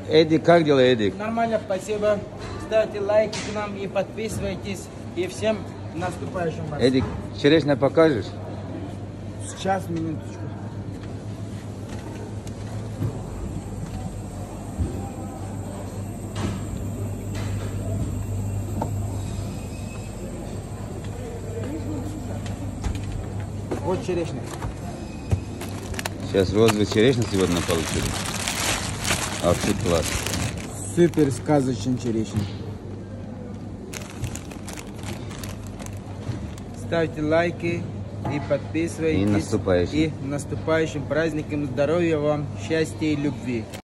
Эдик, как дела, Эдик? Нормально, спасибо. Ставьте лайки к нам и подписывайтесь. И всем наступающим вас. Эдик, черешня покажешь? Сейчас, минуточку. Вот черешня. Сейчас розовый черешня сегодня получили. Вообще класс. Супер сказочный черешня. Ставьте лайки и подписывайтесь. И наступающим. И наступающим праздником здоровья вам, счастья и любви.